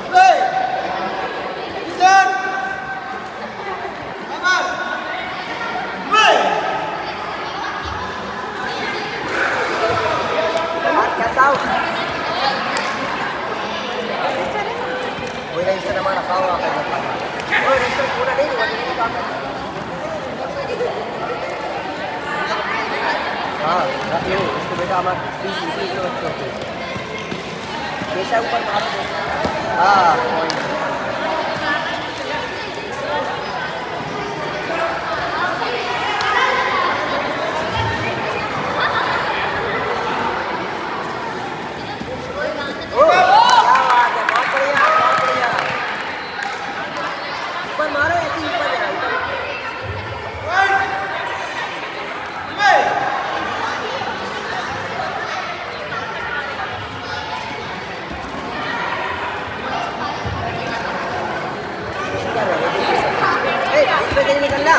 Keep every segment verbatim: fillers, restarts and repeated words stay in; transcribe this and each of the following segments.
हाँ रख लो इसको बेटा, हमारे बीस बीस बच्चों को पेशा ऊपर मार दो। हाँ निकलना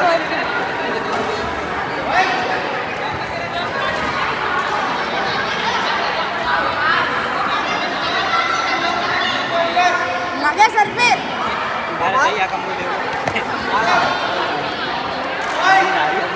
लगे सर पे कम